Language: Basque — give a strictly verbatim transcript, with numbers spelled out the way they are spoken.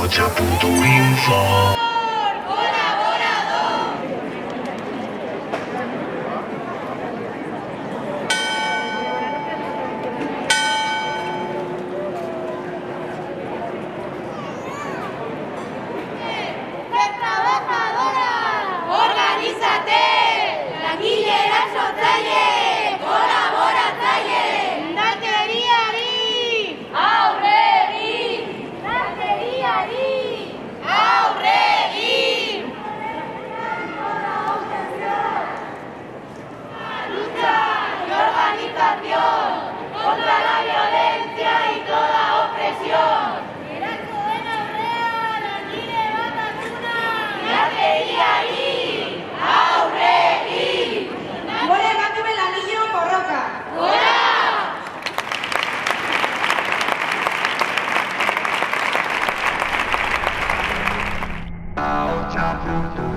Ahocha punto info. Contra la violencia y toda opresión. Aurreri! Gora emakume langileon borroka! Gora! Ahocha punto